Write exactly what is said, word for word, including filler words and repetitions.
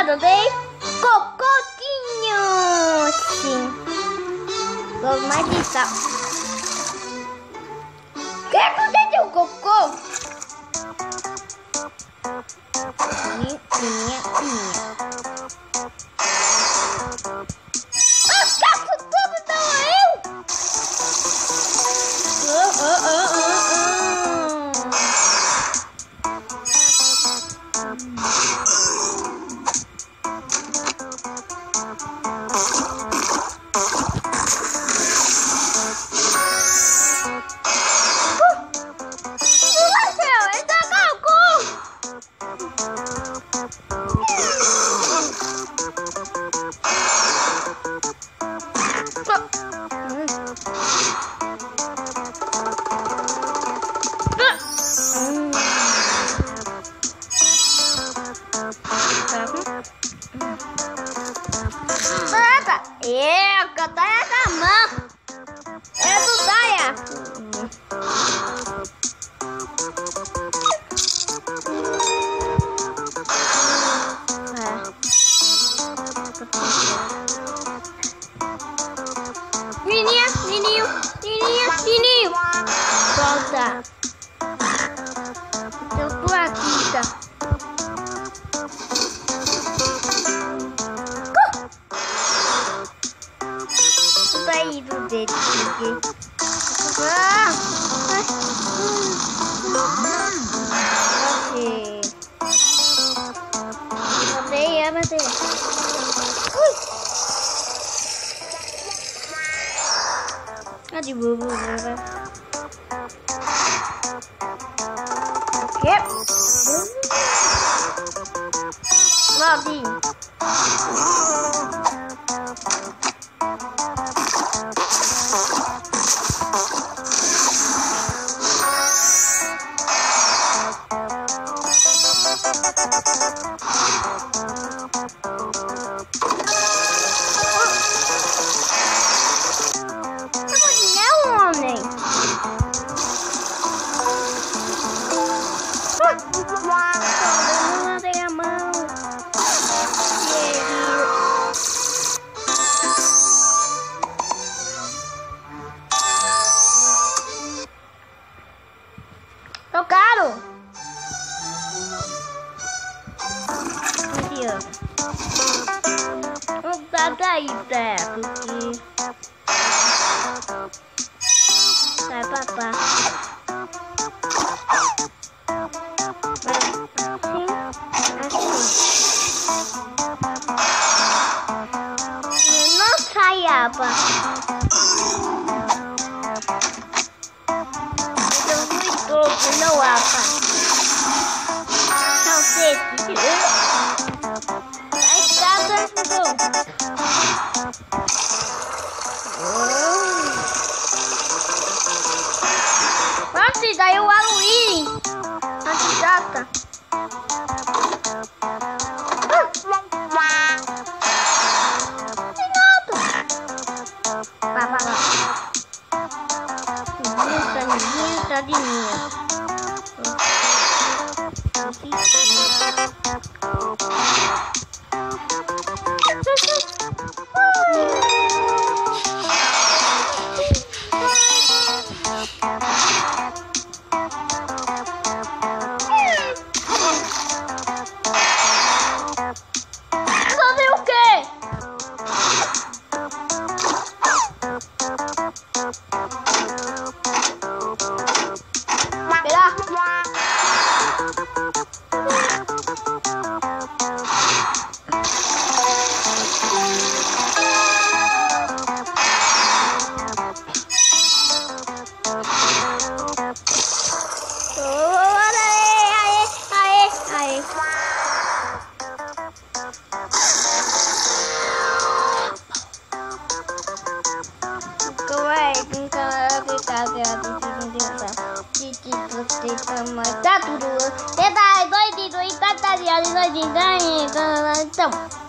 cercado de cocotinhos. Sim. Vamos mais disso. O que aconteceu, cocô? Minha, minha, minha. As caças todas estão eu. Oh, oh, oh, oh, é, que tá essa mão. É do Daia. Menina, menino, menina, menino. Volta. Eu tô aqui, tá? Aí do dedo aqui. Ah! Ok. Matei, eu matei. Ui! Ah, de bobo, bobo. Ok. Lobby. Tô caro. Aqui, ó. Vamos dar daí, perto aqui. Sai, papá. Assim, assim. Não saiaba. Não, apa. Não sei. Vai estar dando. Antes daí o Halloween. Antes data. Vai, vai, vai. Ninguém, ninguém tá de minha. Fazer o quê? Pegar. Tá tudo. Você tá doido, doido, tá doido, doido, doido, então.